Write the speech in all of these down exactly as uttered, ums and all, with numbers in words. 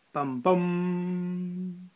Bum bum.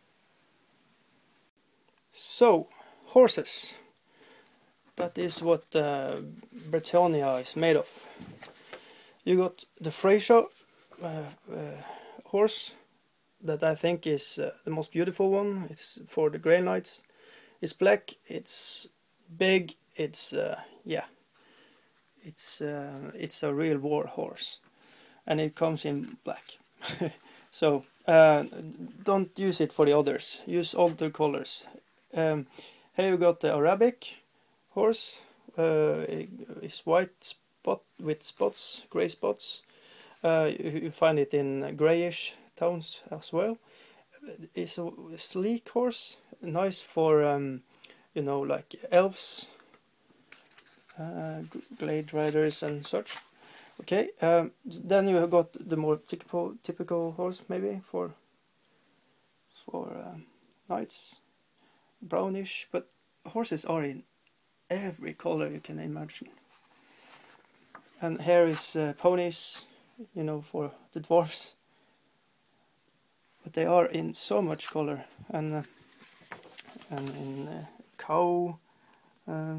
So, horses. That is what uh, Britannia is made of. You got the Freysha uh, uh, horse that I think is uh, the most beautiful one. It's for the Grey Knights. It's black. It's big. It's uh, yeah. It's uh, it's a real war horse, and it comes in black. So uh, don't use it for the others. Use other colors. Um, here you got the Arabic horse. Uh, it's white spot with spots, gray spots. Uh, you, you find it in grayish tones as well. It's a sleek horse, nice for um, you know, like elves, uh, glade riders and such. Okay, um, then you have got the more typical typical horse maybe for for um, knights, brownish, but horses are in every color you can imagine. And here is uh, ponies, you know, for the dwarfs, but they are in so much color, and uh, and in uh, cow uh,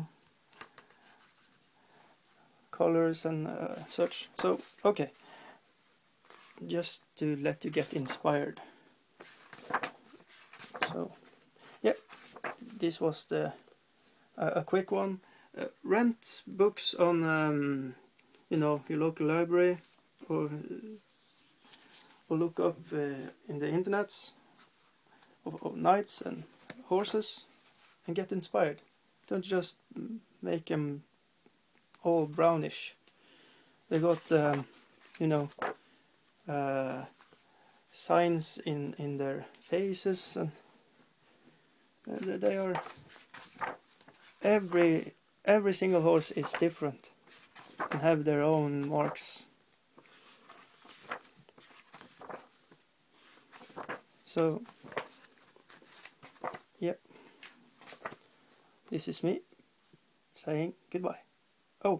colors and uh, such. So okay, just to let you get inspired. So yeah, this was the uh, a quick one. Uh, rent books on um, you know, your local library, or or look up uh, in the internets of, of knights and horses and get inspired. Don't just make them all brownish. They got um, you know, uh, signs in in their faces, and uh, they are every every single horse is different and have their own marks. So yeah, this is me saying goodbye. Oh,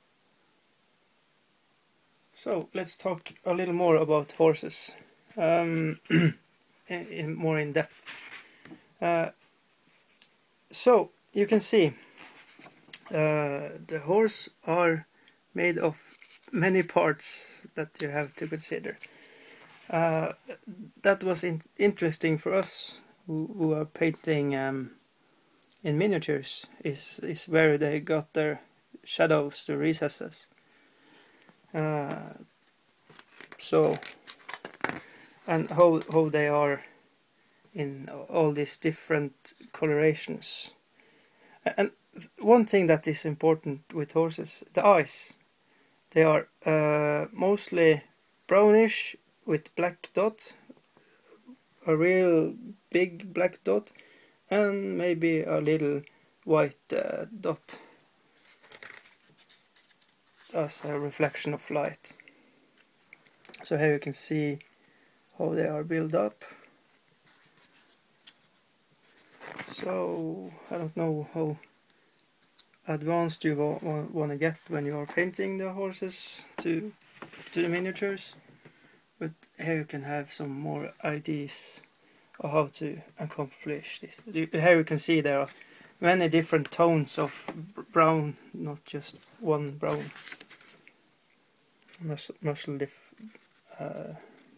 so let's talk a little more about horses, um, in, in more in depth. Uh, so you can see uh, the horse are made of many parts that you have to consider. Uh, that was in interesting for us who, who are painting um, in miniatures, is is where they got their shadows, the recesses. Uh, so and how how they are in all these different colorations. And one thing that is important with horses, the eyes. They are uh, mostly brownish with black dot, a real big black dot, and maybe a little white uh, dot as a reflection of light. So here you can see how they are built up. So I don't know how advanced you want to get when you are painting the horses to to the miniatures, but here you can have some more ideas of how to accomplish this. Here you can see there are many different tones of brown, not just one brown. Mus muscle diff uh,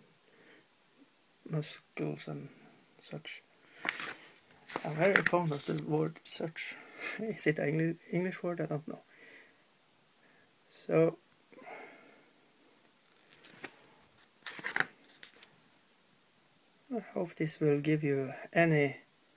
muscles and such. I'm very fond of the word such. Is it an English word? I don't know. So I hope this will give you any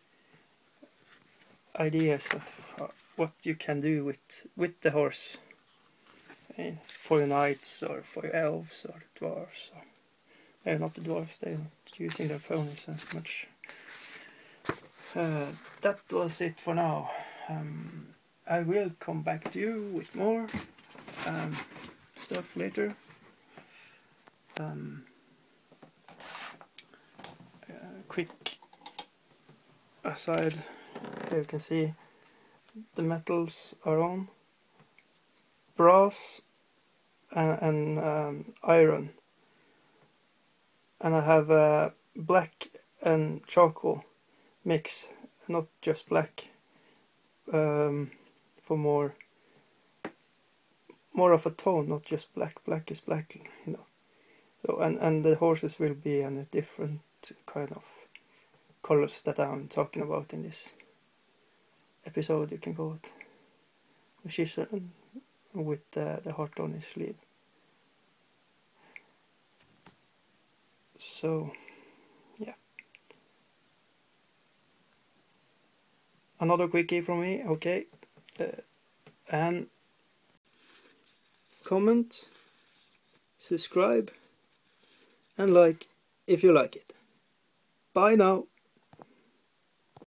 ideas of what you can do with with the horse, and for your knights or for your elves or dwarves. Or, uh, not the dwarves, they're not using their ponies as much. Uh, that was it for now. Um, I will come back to you with more um, stuff later. Um, uh, quick aside, here you can see the metals are on. Brass and, and um, iron. And I have uh, black and charcoal mix, not just black, um, for more more of a tone, not just black. Black is black, you know. So and and the horses will be in a different kind of colors that I'm talking about in this episode, you can call it. Musician with uh, the heart on his sleeve. So, yeah. Another quickie from me, okay. Uh, and comment, subscribe, and like if you like it. Bye now.